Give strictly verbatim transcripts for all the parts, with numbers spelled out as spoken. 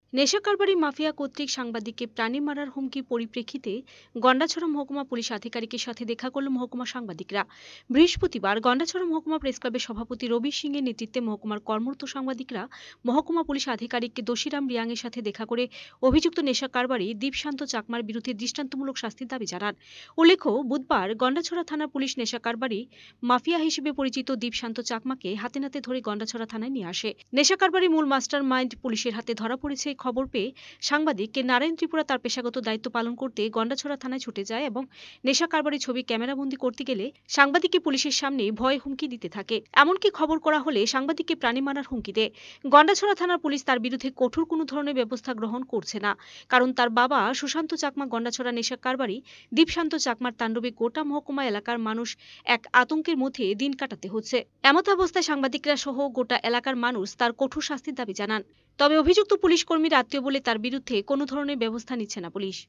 নেশা কারবারি মাফিয়া কর্তৃক সাংবাদিককে প্রাণী মারার হুমকি পরিপ্রেক্ষিতে গন্ডাছড়া মহকুমা পুলিশ আধিকারিকের সাথে দেখা করল মহকুমা সাংবাদিকরা। বৃহস্পতিবার গন্ডাছড়া মহকুমা প্রেস ক্লাবের সভাপতি রবি সিং এর নেতৃত্বে মহকুমার কর্মরত সাংবাদিকরা মহকুমা পুলিশ আধিকারিককে দোশিরাম রিয়াং এর সাথে দেখা করে অভিযুক্ত নেশা কারবারি দীপশান্ত চাকমার বিরুদ্ধে দৃষ্টান্তমূলক শাস্তির দাবি জানান। উল্লেখ্য, বুধবার গন্ডাছড়া থানার পুলিশ নেশা কারবারি মাফিয়া হিসেবে পরিচিত দীপশান্ত চাকমাকে হাতে নাতে ধরে গন্ডাছড়া থানায় নিয়ে আসে। নেশা কারবারি মূল মাস্টার মাইন্ড পুলিশের হাতে ধরা পড়েছে খবর পেয়ে সাংবাদিক কে নারায়ণ ত্রিপুরা তার পেশাগত দায়িত্ব পালন করতে গন্ডাছড়া থানায় ছুটে যায় এবং নেশা কারবারি ছবি ক্যামেরাবন্দি করতে গেলে সাংবাদিককে পুলিশের সামনে ভয়ে হুমকি দিতে থাকে। এমনকি খবর করা হলে সাংবাদিককে প্রাণী মারার হুমকি দেয়। গন্ডাছড়া থানার পুলিশ তার বিরুদ্ধে কঠোর কোনো ধরনের ব্যবস্থা গ্রহণ করছে না, কারণ তার বাবা সুশান্ত চাকমা গন্ডাছড়া নেশা কারবারি দীপশান্ত চাকমার তাণ্ডবে গোটা মহকুমা এলাকার মানুষ এক আতঙ্কের মধ্যে দিন কাটাতে হচ্ছে। এমত অবস্থায় সাংবাদিকরা সহ গোটা এলাকার মানুষ তার কঠোর শাস্তির দাবি জানান। তবে অভিযুক্ত পুলিশ কর্মীর আত্মীয় বলে তার বিরুদ্ধে কোনো ধরনের ব্যবস্থা নিচ্ছে না পুলিশ।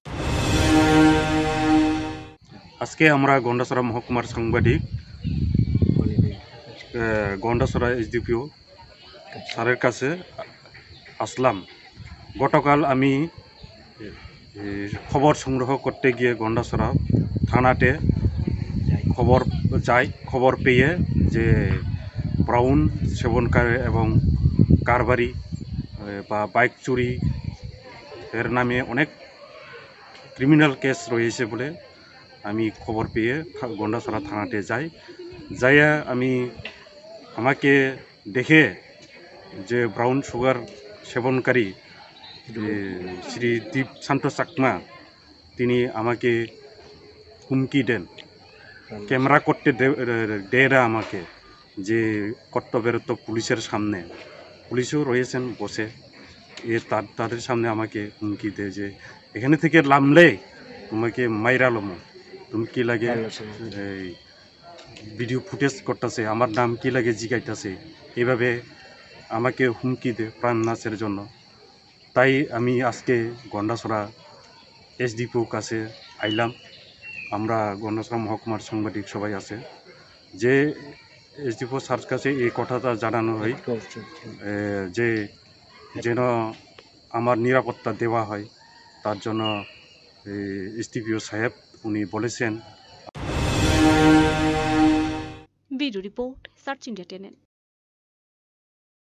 আজকে আমরা গন্ডাছড়া মহকুমার সাংবাদিক গন্ডাছড়া এসডিপিও স্যারের কাছে আসলাম। গতকাল আমি খবর সংগ্রহ করতে গিয়ে গন্ডাছড়া থানাতে খবর যাই খবর পেয়ে যে ব্রাউন সেবনকারী এবং কারবারি বা বাইক চুরি এর নামে অনেক ক্রিমিনাল কেস রয়েছে বলে আমি খবর পেয়ে গন্ডাছড়া থানাতে যাই। যাইয়া আমি আমাকে দেখে যে ব্রাউন সুগার সেবনকারী শ্রী দীপশান্ত চাকমা তিনি আমাকে হুমকি দেন, ক্যামেরা করতে দেয় না আমাকে, যে কর্তব্যরত পুলিশের সামনে, পুলিশও রয়েছেন বসে, এ তাদের সামনে আমাকে হুমকি দেয় যে এখানে থেকে নামলে তোমাকে মাইরা লমো, তুমি কি লাগে এই ভিডিও ফুটেজ করতেছে, আমার নাম কি লাগে জিগাইতেছে, এইভাবে আমাকে হুমকি দেয় প্রাণ নাশের জন্য। তাই আমি আজকে গন্ডাছড়া এসডিপিও কাছে আইলাম। আমরা গন্ডাছড়া মহকুমার সাংবাদিক সবাই আছে, যে এসডিপিও স্যার কাছে এই কথাটা জানানো হয় যে যেন আমার নিরাপত্তা দেওয়া হয়, তার জন্য এসডিপিও সাহেব উনি বলেছেন। Bureau report, search India channel.